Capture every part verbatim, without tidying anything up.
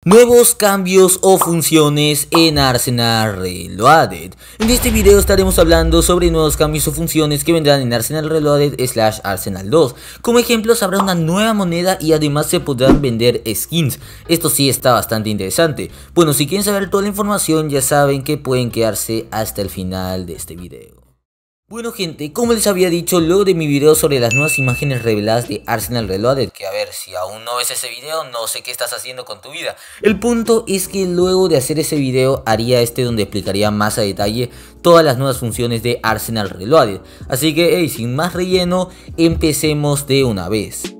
Nuevos cambios o funciones en Arsenal Reloaded. En este video estaremos hablando sobre nuevos cambios o funciones que vendrán en Arsenal Reloaded slash Arsenal dos. Como ejemplos habrá una nueva moneda y además se podrán vender skins. Esto sí está bastante interesante. Bueno, si quieren saber toda la información ya saben que pueden quedarse hasta el final de este video. Bueno gente, como les había dicho luego de mi video sobre las nuevas imágenes reveladas de Arsenal Reloaded, que a ver, si aún no ves ese video no sé qué estás haciendo con tu vida. El punto es que luego de hacer ese video haría este donde explicaría más a detalle todas las nuevas funciones de Arsenal Reloaded. Así que hey, sin más relleno, empecemos de una vez.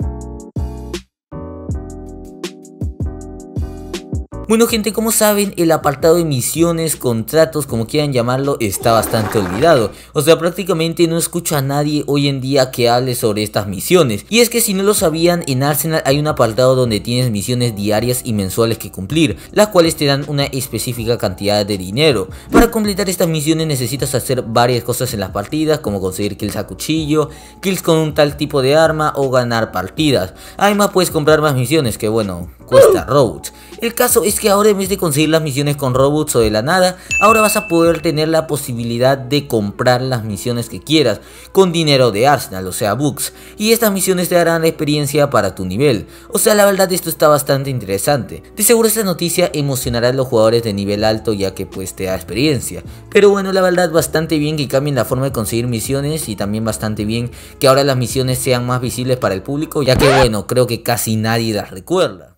Bueno gente, como saben, el apartado de misiones, contratos, como quieran llamarlo, está bastante olvidado. O sea, prácticamente no escucho a nadie hoy en día que hable sobre estas misiones. Y es que si no lo sabían, en Arsenal hay un apartado donde tienes misiones diarias y mensuales que cumplir, las cuales te dan una específica cantidad de dinero. Para completar estas misiones necesitas hacer varias cosas en las partidas, como conseguir kills a cuchillo, kills con un tal tipo de arma o ganar partidas. Además puedes comprar más misiones que bueno, cuesta robuts. El caso es que ahora en vez de conseguir las misiones con robuts o de la nada, ahora vas a poder tener la posibilidad de comprar las misiones que quieras con dinero de Arsenal, o sea bucks, y estas misiones te darán la experiencia para tu nivel. O sea, la verdad esto está bastante interesante. De seguro esta noticia emocionará a los jugadores de nivel alto ya que pues te da experiencia. Pero bueno, la verdad bastante bien que cambien la forma de conseguir misiones y también bastante bien que ahora las misiones sean más visibles para el público, ya que bueno, creo que casi nadie las recuerda.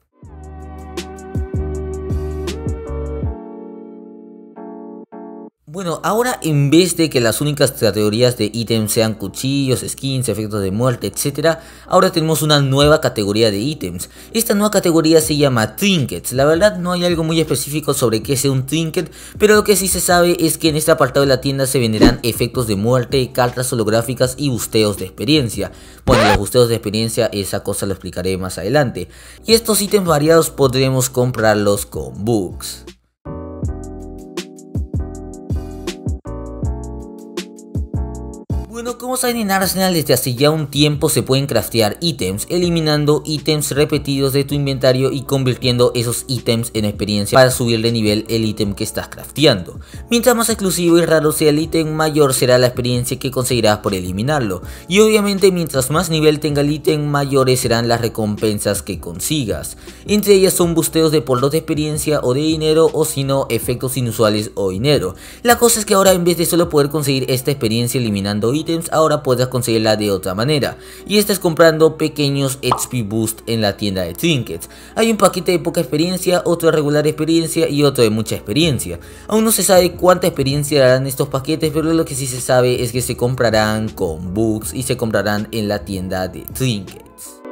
Bueno, ahora en vez de que las únicas categorías de ítems sean cuchillos, skins, efectos de muerte, etcétera, ahora tenemos una nueva categoría de ítems. Esta nueva categoría se llama Trinkets. La verdad no hay algo muy específico sobre qué sea un Trinket, pero lo que sí se sabe es que en este apartado de la tienda se venderán efectos de muerte, cartas holográficas y busteos de experiencia. Bueno, los busteos de experiencia, esa cosa lo explicaré más adelante. Y estos ítems variados podremos comprarlos con bugs. Bueno, como saben, en Arsenal desde hace ya un tiempo se pueden craftear ítems, eliminando ítems repetidos de tu inventario y convirtiendo esos ítems en experiencia para subir de nivel el ítem que estás crafteando. Mientras más exclusivo y raro sea el ítem, mayor será la experiencia que conseguirás por eliminarlo. Y obviamente mientras más nivel tenga el ítem, mayores serán las recompensas que consigas. Entre ellas son busteos de polvos de experiencia o de dinero, o si no, efectos inusuales o dinero. La cosa es que ahora en vez de solo poder conseguir esta experiencia eliminando ítems, ahora puedes conseguirla de otra manera, y esta es comprando pequeños X P boost en la tienda de Trinkets. Hay un paquete de poca experiencia, otro de regular experiencia y otro de mucha experiencia. Aún no se sabe cuánta experiencia darán estos paquetes, pero lo que sí se sabe es que se comprarán con bugs y se comprarán en la tienda de Trinkets.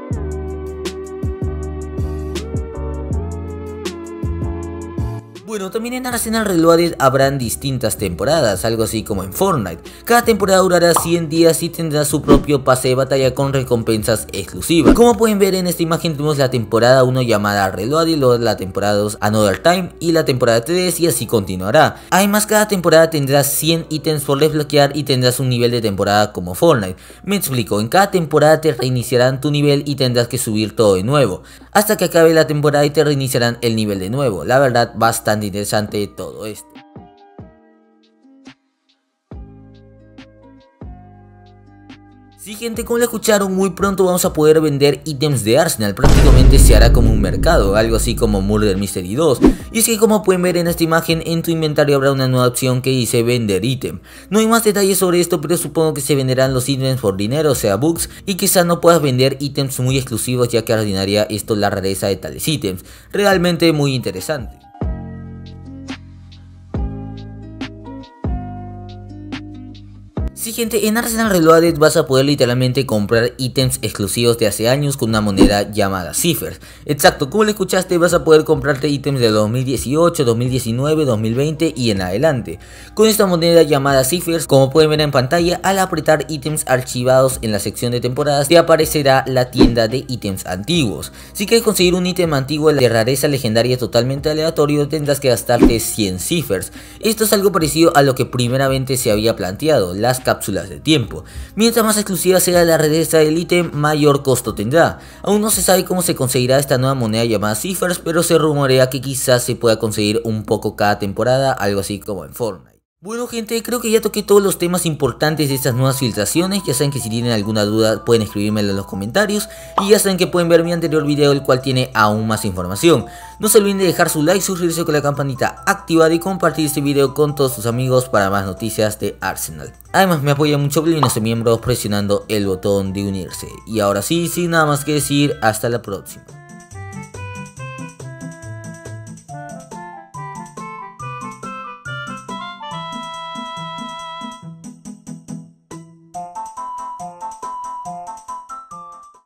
Bueno, también en Arsenal Reloaded habrán distintas temporadas, algo así como en Fortnite. Cada temporada durará cien días y tendrá su propio pase de batalla con recompensas exclusivas. Como pueden ver en esta imagen tenemos la temporada uno llamada Reloaded, luego la temporada dos Another Time y la temporada tres, y así continuará. Además cada temporada tendrás cien ítems por desbloquear y tendrás un nivel de temporada como Fortnite. Me explico, en cada temporada te reiniciarán tu nivel y tendrás que subir todo de nuevo, hasta que acabe la temporada y te reiniciarán el nivel de nuevo. La verdad bastante interesante todo esto. Sí gente, como lo escucharon, muy pronto vamos a poder vender ítems de Arsenal. Prácticamente se hará como un mercado, algo así como Murder Mystery dos. Y es que como pueden ver en esta imagen, en tu inventario habrá una nueva opción que dice vender ítem. No hay más detalles sobre esto, pero supongo que se venderán los ítems por dinero, o sea bugs, y quizás no puedas vender ítems muy exclusivos, ya que arruinaría esto la rareza de tales ítems. Realmente muy interesante. Sí gente, en Arsenal Reloaded vas a poder literalmente comprar ítems exclusivos de hace años con una moneda llamada Ciphers. Exacto, como lo escuchaste, vas a poder comprarte ítems de dos mil dieciocho, dos mil diecinueve, dos mil veinte y en adelante. Con esta moneda llamada Ciphers, como pueden ver en pantalla, al apretar ítems archivados en la sección de temporadas te aparecerá la tienda de ítems antiguos. Si quieres conseguir un ítem antiguo de rareza legendaria totalmente aleatorio, tendrás que gastarte cien Ciphers. Esto es algo parecido a lo que primeramente se había planteado, las capturas cápsulas de tiempo. Mientras más exclusiva sea la rareza del ítem, mayor costo tendrá. Aún no se sabe cómo se conseguirá esta nueva moneda llamada Ciphers, pero se rumorea que quizás se pueda conseguir un poco cada temporada, algo así como en Fortnite. Bueno gente, creo que ya toqué todos los temas importantes de estas nuevas filtraciones. Ya saben que si tienen alguna duda pueden escribírmelo en los comentarios. Y ya saben que pueden ver mi anterior video, el cual tiene aún más información. No se olviden de dejar su like, suscribirse con la campanita activada y compartir este video con todos sus amigos para más noticias de Arsenal. Además me apoya mucho volviéndose miembros presionando el botón de unirse. Y ahora sí, sin nada más que decir, hasta la próxima.